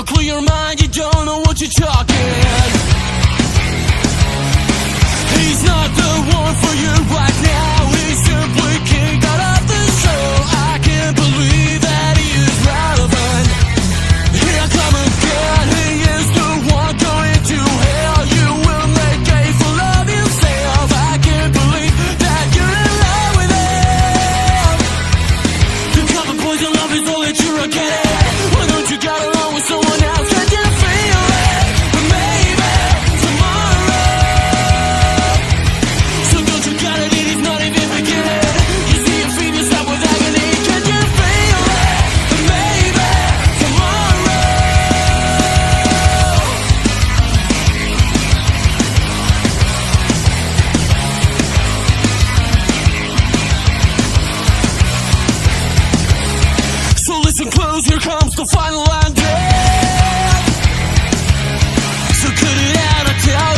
clear your mind, you don't know what you're talking. He's not the one for you right now. He's simply king out of the show. I can't believe that he is relevant. Here I come again. He is the one going to hell. You will make a fool of yourself. I can't believe that you're in love with him. The common poison love is all that you're getting. Why don't you get along with someone else? Can you feel it? But maybe tomorrow. So don't you get it? It is not even beginning. You see you feed yourself with agony. Can you feel it? But maybe tomorrow. So listen close, here comes the final ending. So cut it out, I tell